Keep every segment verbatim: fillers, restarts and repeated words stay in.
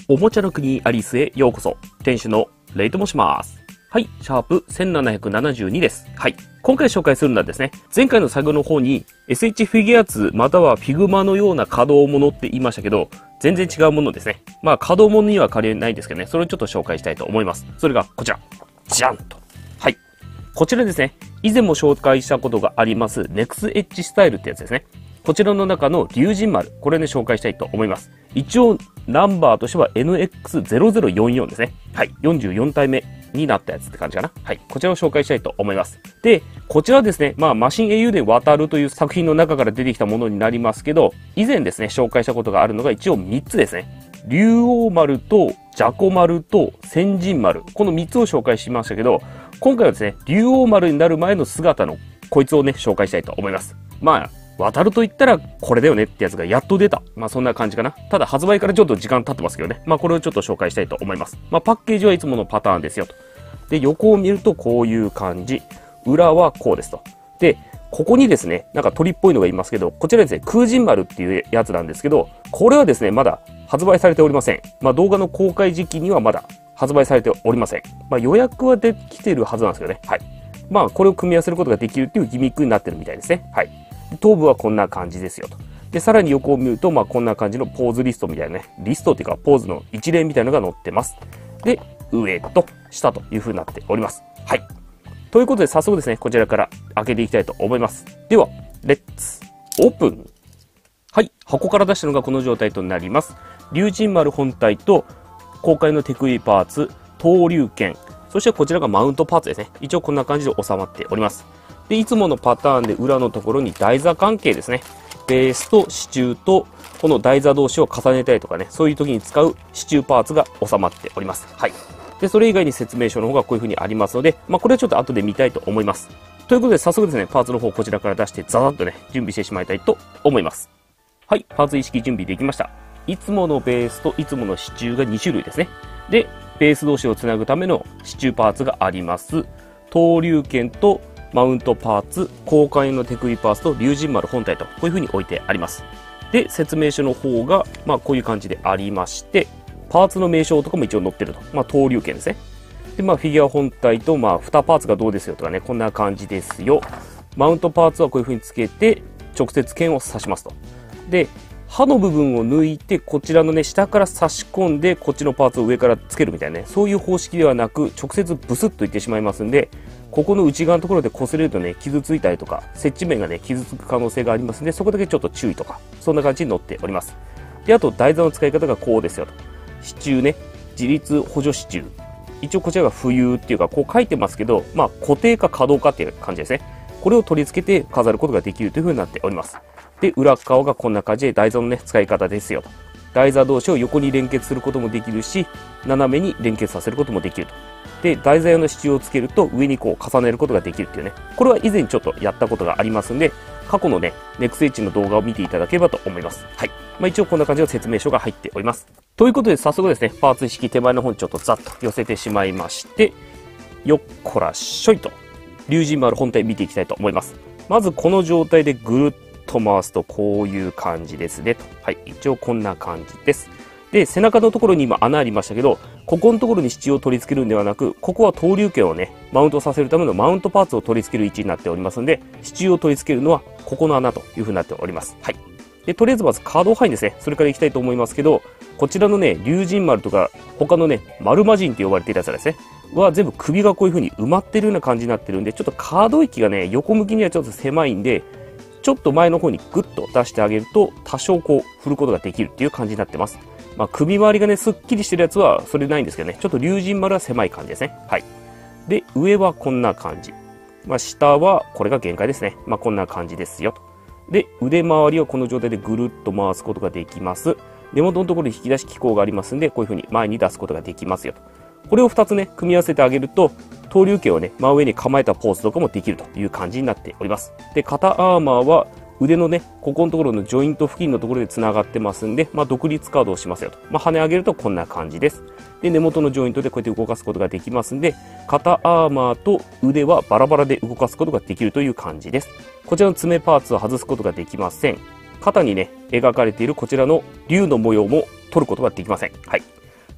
おもちゃの国アリスへようこそ。店主のレイと申します。はい、シャープせんななひゃくななじゅうにです。はい。今回紹介するのはですね、前回の作業の方に エスエイチ フィギュアーツまたはフィグマのような可動ものって言いましたけど、全然違うものですね。まあ可動ものには変わりないんですけどね、それをちょっと紹介したいと思います。それがこちら。じゃんと。はい。こちらですね、以前も紹介したことがあります、ネクスエッジスタイルってやつですね。こちらの中の龍神丸、これね、紹介したいと思います。一応、ナンバーとしては エヌエックスゼロゼロよんじゅうよん ですね。はい。よんじゅうよん体目になったやつって感じかな。はい。こちらを紹介したいと思います。で、こちらですね、まあ、マシン英雄伝渡るという作品の中から出てきたものになりますけど、以前ですね、紹介したことがあるのが一応みっつですね。竜王丸と、ジャコ丸と、千神丸。このみっつを紹介しましたけど、今回はですね、竜王丸になる前の姿のこいつをね、紹介したいと思います。まあ、渡ると言ったらこれだよねってやつがやっと出た。まあそんな感じかな。ただ発売からちょっと時間経ってますけどね。まあこれをちょっと紹介したいと思います。まあパッケージはいつものパターンですよと。で、横を見るとこういう感じ。裏はこうですと。で、ここにですね、なんか鳥っぽいのがいますけど、こちらですね、空神丸っていうやつなんですけど、これはですね、まだ発売されておりません。まあ動画の公開時期にはまだ発売されておりません。まあ予約はできてるはずなんですけどね。はい。まあこれを組み合わせることができるっていうギミックになってるみたいですね。はい。頭部はこんな感じですよと。で、さらに横を見ると、まあこんな感じのポーズリストみたいなね、リストっていうかポーズの一例みたいなのが載ってます。で、上と下という風になっております。はい。ということで早速ですね、こちらから開けていきたいと思います。では、レッツ、オープン。はい。箱から出したのがこの状態となります。龍神丸本体と、公開の手首パーツ、東龍剣、そしてこちらがマウントパーツですね。一応こんな感じで収まっております。で、いつものパターンで裏のところに台座関係ですね。ベースと支柱と、この台座同士を重ねたりとかね、そういう時に使う支柱パーツが収まっております。はい。で、それ以外に説明書の方がこういう風にありますので、まあこれはちょっと後で見たいと思います。ということで早速ですね、パーツの方こちらから出してザザッとね、準備してしまいたいと思います。はい、パーツ一式準備できました。いつものベースといつもの支柱がに種類ですね。で、ベース同士をつなぐための支柱パーツがあります。東龍剣とマウントパーツ、公開の手首パーツと龍神丸本体とこういう風に置いてあります。で、説明書の方が、まあこういう感じでありまして、パーツの名称とかも一応載ってると。まあ東龍剣ですね。で、まあフィギュア本体と、まあにパーツがどうですよとかね、こんな感じですよ。マウントパーツはこういう風につけて、直接剣を刺しますと。で、刃の部分を抜いて、こちらのね、下から差し込んで、こっちのパーツを上からつけるみたいなね、そういう方式ではなく、直接ブスッといってしまいますんで、ここの内側のところで擦れるとね、傷ついたりとか、接地面がね、傷つく可能性がありますんで、そこだけちょっと注意とか、そんな感じに載っております。で、あと、台座の使い方がこうですよと。支柱ね、自立補助支柱。一応こちらが浮遊っていうか、こう書いてますけど、まあ、固定か可動かっていう感じですね。これを取り付けて飾ることができるという風になっております。で、裏側がこんな感じで台座のね、使い方ですよと。台座同士を横に連結することもできるし、斜めに連結させることもできると。で、台座用の支柱をつけると上にこう重ねることができるっていうね。これは以前ちょっとやったことがありますんで、過去のね、ネクスエッジの動画を見ていただければと思います。はい。まあ一応こんな感じの説明書が入っております。ということで早速ですね、パーツ式手前の方にちょっとざっと寄せてしまいまして、よっこらしょいと、龍神丸本体見ていきたいと思います。まずこの状態でぐるっと回すとこういう感じですねと。はい。一応こんな感じです。で、背中のところに今穴ありましたけど、ここのところに支柱を取り付けるんではなく、ここは東龍剣をね、マウントさせるためのマウントパーツを取り付ける位置になっておりますので、支柱を取り付けるのはここの穴という風になっております。はい。で、とりあえずまずカード範囲ですね。それからいきたいと思いますけど、こちらのね、龍神丸とか、他のね、丸魔人って呼ばれているやつらですね。は全部首がこういう風に埋まってるような感じになってるんで、ちょっとカード域がね、横向きにはちょっと狭いんで、ちょっと前の方にグッと出してあげると、多少こう、振ることができるっていう感じになってます。まあ、首周りがね、すっきりしてるやつは、それないんですけどね、ちょっと龍神丸は狭い感じですね。はい。で、上はこんな感じ。まあ、下は、これが限界ですね。まあ、こんな感じですよと。で、腕周りはこの状態でぐるっと回すことができます。根元のところに引き出し機構がありますんで、こういう風に前に出すことができますよと。これをふたつね、組み合わせてあげると、東龍剣をね、真上に構えたポーズとかもできるという感じになっております。で、肩アーマーは、腕のね、ここのところのジョイント付近のところで繋がってますんで、まあ、独立カードをしますよと。まあ、跳ね上げるとこんな感じです。で、根元のジョイントでこうやって動かすことができますんで、肩アーマーと腕はバラバラで動かすことができるという感じです。こちらの爪パーツを外すことができません。肩にね、描かれているこちらの竜の模様も取ることができません。はい。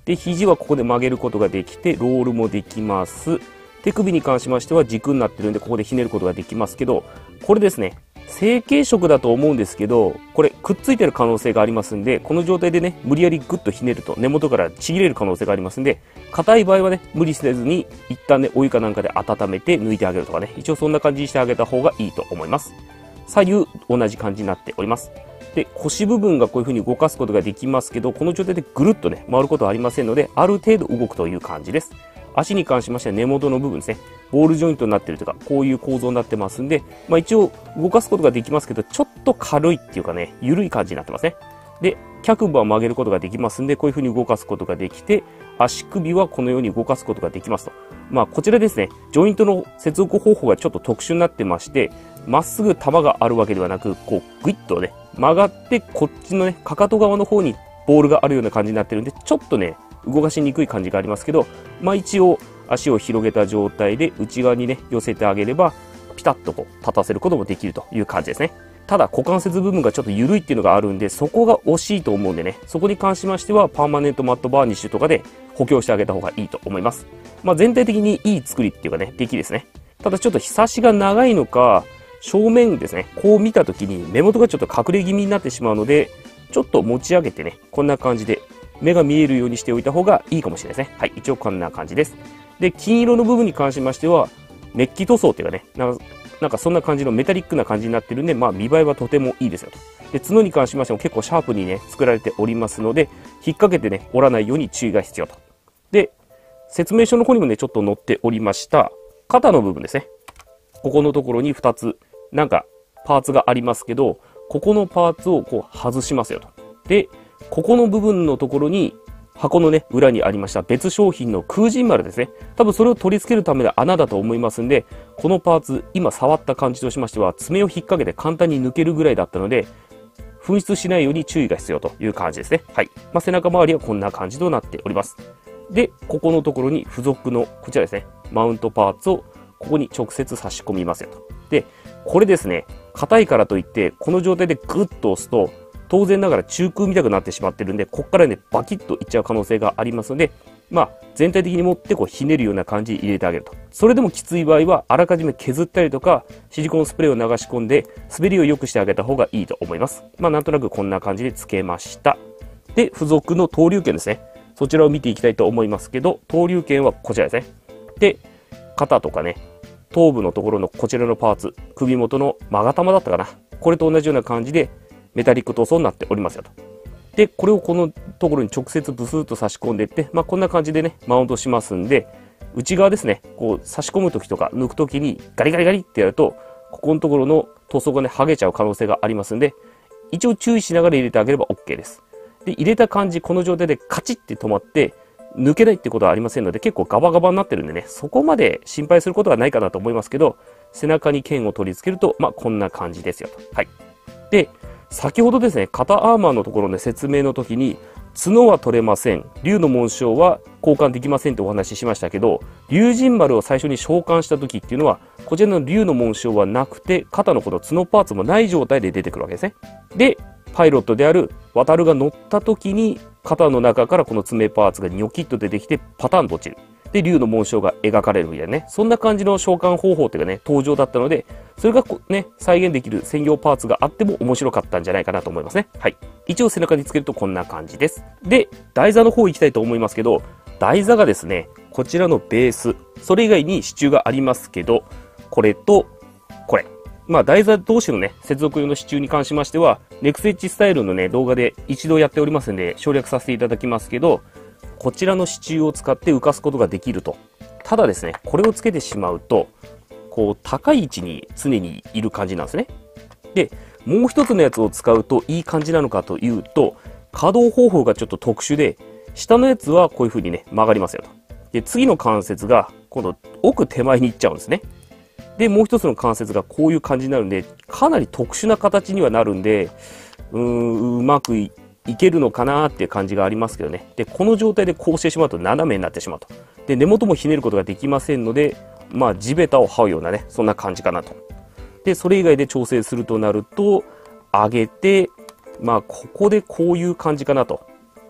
で、肘はここで曲げることができて、ロールもできます。手首に関しましては軸になってるんで、ここでひねることができますけど、これですね、成型色だと思うんですけど、これくっついてる可能性がありますんで、この状態でね、無理やりグッとひねると根元からちぎれる可能性がありますんで、硬い場合はね、無理せずに一旦ね、お湯かなんかで温めて抜いてあげるとかね、一応そんな感じにしてあげた方がいいと思います。左右同じ感じになっております。で、腰部分がこういう風に動かすことができますけど、この状態でぐるっとね、回ることはありませんので、ある程度動くという感じです。足に関しましては根元の部分ですね。ボールジョイントになっているというか、こういう構造になってますんで、まあ一応動かすことができますけど、ちょっと軽いっていうかね、緩い感じになってますね。で、脚部は曲げることができますんで、こういう風に動かすことができて、足首はこのように動かすことができますと。まあこちらですね、ジョイントの接続方法がちょっと特殊になってまして、まっすぐ球があるわけではなく、こうグイッとね、曲がってこっちのね、かかと側の方にボールがあるような感じになってるんで、ちょっとね、動かしにくい感じがありますけど、まあ一応足を広げた状態で内側にね寄せてあげればピタッとこう立たせることもできるという感じですね。ただ股関節部分がちょっと緩いっていうのがあるんで、そこが惜しいと思うんでね、そこに関しましてはパーマネントマットバーニッシュとかで補強してあげた方がいいと思います。まあ全体的にいい作りっていうかね、出来ですね。ただちょっと日差しが長いのか、正面ですね、こう見た時に目元がちょっと隠れ気味になってしまうので、ちょっと持ち上げてね、こんな感じで目が見えるようにしておいた方がいいかもしれないですね。はい、一応こんな感じです。で、金色の部分に関しましては、メッキ塗装っていうかね、なんか、なんかそんな感じのメタリックな感じになってるんで、まあ見栄えはとてもいいですよと。で、角に関しましても結構シャープにね、作られておりますので、引っ掛けてね、折らないように注意が必要と。で、説明書の方にもね、ちょっと載っておりました、肩の部分ですね。ここのところにふたつ、なんかパーツがありますけど、ここのパーツをこう外しますよと。で、ここの部分のところに、箱のね、裏にありました別商品の空心丸ですね。多分それを取り付けるための穴だと思いますんで、このパーツ、今触った感じとしましては、爪を引っ掛けて簡単に抜けるぐらいだったので、紛失しないように注意が必要という感じですね。はい。まあ、背中周りはこんな感じとなっております。で、ここのところに付属の、こちらですね、マウントパーツをここに直接差し込みますよと。で、これですね、硬いからといって、この状態でグッと押すと、当然ながら中空見たくなってしまってるんで、こっからね、バキッといっちゃう可能性がありますので、まあ、全体的に持ってこうひねるような感じで入れてあげると。それでもきつい場合は、あらかじめ削ったりとか、シリコンスプレーを流し込んで、滑りを良くしてあげた方がいいと思います。まあ、なんとなくこんな感じで付けました。で、付属の投粒剣ですね。そちらを見ていきたいと思いますけど、投粒剣はこちらですね。で、肩とかね、頭部のところのこちらのパーツ、首元の勾玉だったかな。これと同じような感じで、メタリック塗装になっておりますよと。で、これをこのところに直接ブスッと差し込んでいって、まあこんな感じでね、マウントしますんで、内側ですね、こう差し込むときとか抜くときにガリガリガリってやると、ここのところの塗装がね、剥げちゃう可能性がありますんで、一応注意しながら入れてあげれば OK です。で、入れた感じ、この状態でカチッて止まって、抜けないってことはありませんので、結構ガバガバになってるんでね、そこまで心配することはないかなと思いますけど、背中に剣を取り付けると、まあこんな感じですよと。はい。で、先ほどですね、肩アーマーのところの説明の時に、角は取れません、竜の紋章は交換できませんってお話ししましたけど、竜神丸を最初に召喚した時っていうのは、こちらの竜の紋章はなくて、肩のこの角パーツもない状態で出てくるわけですね。で、パイロットである渡るが乗った時に、肩の中からこの爪パーツがニョキッと出てきて、パターンと落ちる。で、竜の紋章が描かれるみたいなね、そんな感じの召喚方法っていうかね、登場だったので、それがね、再現できる専用パーツがあっても面白かったんじゃないかなと思いますね。はい。一応背中につけるとこんな感じです。で、台座の方行きたいと思いますけど、台座がですね、こちらのベース、それ以外に支柱がありますけど、これと、これ。まあ、台座同士のね、接続用の支柱に関しましては、ネクスエッジスタイルのね、動画で一度やっておりますので、省略させていただきますけど、こちらの支柱を使って浮かすことができると。ただですね、これをつけてしまうと、こう、高い位置に常にいる感じなんですね。で、もう一つのやつを使うといい感じなのかというと、稼働方法がちょっと特殊で、下のやつはこういう風にね、曲がりますよと。で、次の関節が、今度、奥手前に行っちゃうんですね。で、もう一つの関節がこういう感じになるんで、かなり特殊な形にはなるんで、うーん、うまくいいけるのかなーっていう感じがありますけどね。で、この状態でこうしてしまうと斜めになってしまうと。で、根元もひねることができませんので、まあ、地べたを這うようなね、そんな感じかなと。で、それ以外で調整するとなると、上げて、まあ、ここでこういう感じかなと。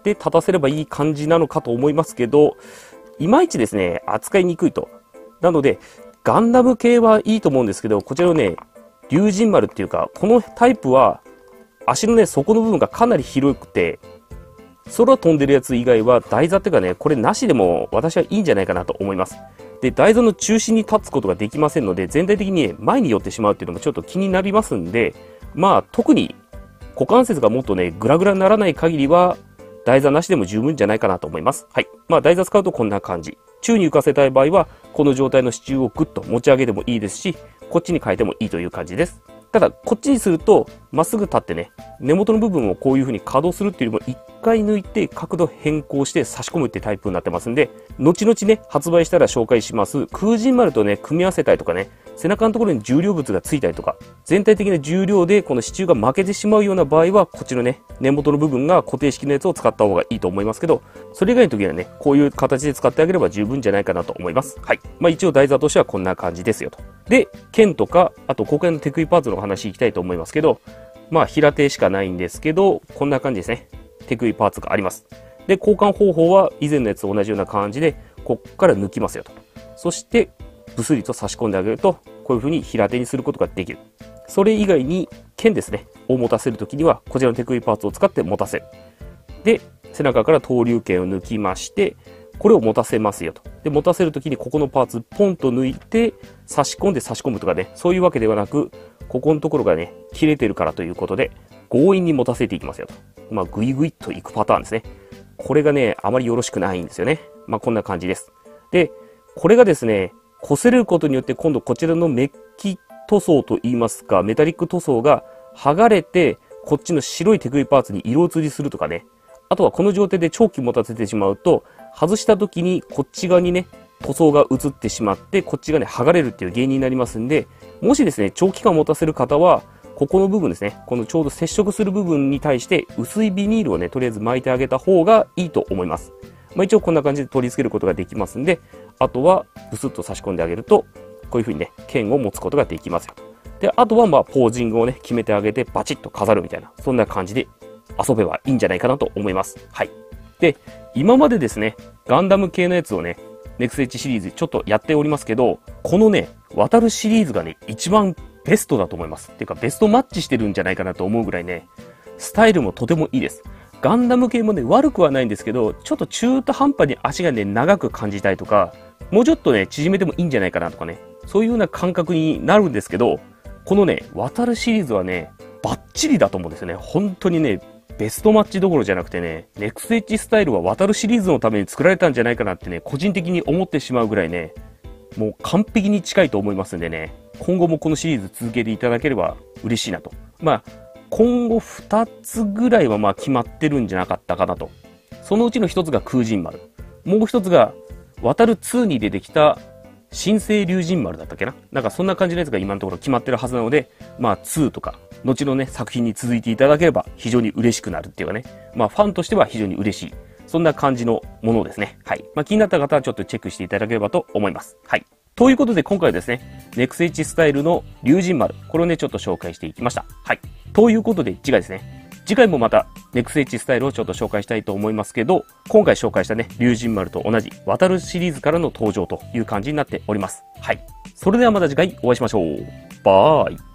して立たせればいい感じなのかと思いますけど、いまいちですね、扱いにくいと。なので、ガンダム系はいいと思うんですけど、こちらのね、龍神丸っていうか、このタイプは、足のね、底の部分がかなり広くて、空飛んでるやつ以外は台座っていうかね、これなしでも私はいいんじゃないかなと思います。で、台座の中心に立つことができませんので、全体的に前に寄ってしまうっていうのもちょっと気になりますんで、まあ特に股関節がもっとね、グラグラにならない限りは、台座なしでも十分じゃないかなと思います。はい。まあ台座使うとこんな感じ。宙に浮かせたい場合は、この状態の支柱をグッと持ち上げてもいいですし、こっちに変えてもいいという感じです。ただ、こっちにすると、まっすぐ立ってね、根元の部分をこういう風に稼働するっていうよりも、一回抜いて角度変更して差し込むってタイプになってますんで、後々ね、発売したら紹介します、空神丸とね、組み合わせたりとかね、背中のところに重量物がついたりとか、全体的な重量でこの支柱が負けてしまうような場合は、こっちのね、根元の部分が固定式のやつを使った方がいいと思いますけど、それ以外の時はね、こういう形で使ってあげれば十分じゃないかなと思います。はい。まあ一応台座としてはこんな感じですよと。で、剣とか、あと公開の手首パーツの話いきたいと思いますけど、まあ平手しかないんですけど、こんな感じですね。手首パーツがあります。で、交換方法は以前のやつと同じような感じで、こっから抜きますよと。そして、ブスリと差し込んであげると、こういう風に平手にすることができる。それ以外に、剣ですね、を持たせるときには、こちらの手首パーツを使って持たせる。で、背中から投竜剣を抜きまして、これを持たせますよと。で、持たせるときにここのパーツポンと抜いて、差し込んで差し込むとかね、そういうわけではなく、ここのところがね、切れてるからということで、強引に持たせていきますよと。まあ、グイグイっといくパターンですね。これがね、あまりよろしくないんですよね。まあ、こんな感じです。で、これがですね、擦れることによって今度こちらのメッキ塗装といいますか、メタリック塗装が剥がれて、こっちの白い手首パーツに色移りするとかね。あとはこの状態で長期持たせてしまうと、外した時にこっち側にね、塗装が移ってしまって、こっちがね、剥がれるっていう原因になりますんで、もしですね、長期間持たせる方は、ここの部分ですね、このちょうど接触する部分に対して薄いビニールをね、とりあえず巻いてあげた方がいいと思います。まあ一応こんな感じで取り付けることができますんで、あとはブスッと差し込んであげると、こういう風にね、剣を持つことができますよと。で、あとはまあポージングをね、決めてあげてバチッと飾るみたいな、そんな感じで遊べばいいんじゃないかなと思います。はい。で、今までですね、ガンダム系のやつをね、ネクストエッジシリーズちょっとやっておりますけど、このね、渡るシリーズがね、一番ベストだと思います。っていうか、ベストマッチしてるんじゃないかなと思うぐらいね、スタイルもとてもいいです。ガンダム系もね、悪くはないんですけど、ちょっと中途半端に足がね、長く感じたいとか、もうちょっとね、縮めてもいいんじゃないかなとかね、そういうような感覚になるんですけど、このね、渡るシリーズはね、バッチリだと思うんですよね。本当にね、ベストマッチどころじゃなくてね、ネクストエッジスタイルは渡るシリーズのために作られたんじゃないかなってね、個人的に思ってしまうぐらいね、もう完璧に近いと思いますんでね、今後もこのシリーズ続けていただければ嬉しいなと。まあ、今後ふたつぐらいはまあ決まってるんじゃなかったかなと。そのうちのひとつが空神丸。もうひとつが、渡るツーに出てきた新生龍神丸だったっけな、なんかそんな感じのやつが今のところ決まってるはずなので、まあツーとか、後のね、作品に続いていただければ非常に嬉しくなるっていうかね、まあファンとしては非常に嬉しい。そんな感じのものですね。はい。まあ気になった方はちょっとチェックしていただければと思います。はい。ということで今回はですね、ネクストエッジスタイルの龍神丸、これをね、ちょっと紹介していきました。はい。ということで次回ですね、次回もまたネクストエッジスタイルをちょっと紹介したいと思いますけど、今回紹介したね、龍神丸と同じ渡るシリーズからの登場という感じになっております。はい。それではまた次回お会いしましょう。バイ。